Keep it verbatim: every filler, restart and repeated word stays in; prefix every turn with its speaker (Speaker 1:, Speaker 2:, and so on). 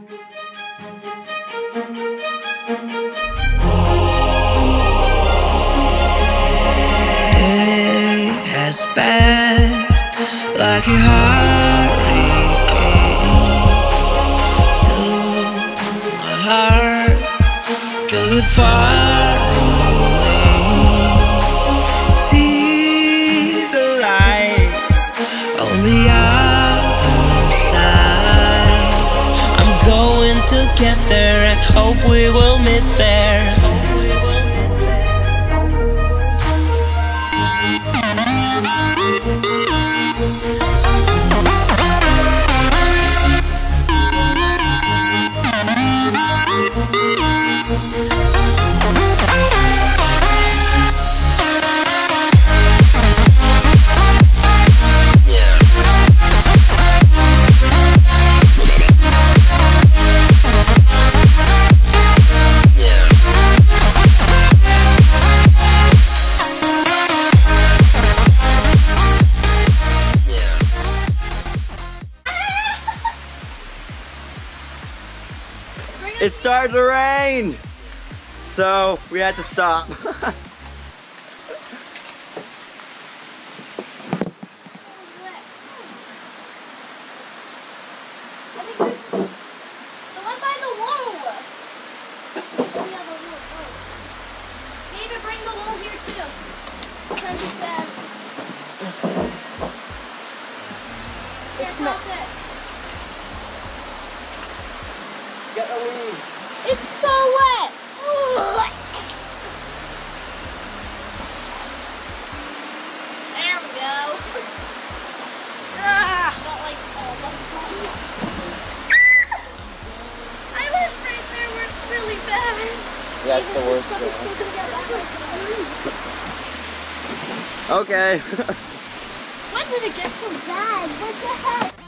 Speaker 1: Day has passed like a hurricane to my heart, going far away. See the lights on the other side. I'm going to get there and hope we will meet there.
Speaker 2: It started to rain, so we had to stop.
Speaker 3: The one by the wall. Oh yeah, the wall. Maybe bring the wall here too. Since it's sad. It's not it.
Speaker 2: Get the leaves.
Speaker 3: It's so wet. There we go. Ah, not like all of them. I was right there. We're really bad.
Speaker 2: That's the worst thing. Okay.
Speaker 3: When did it get so bad? What the heck?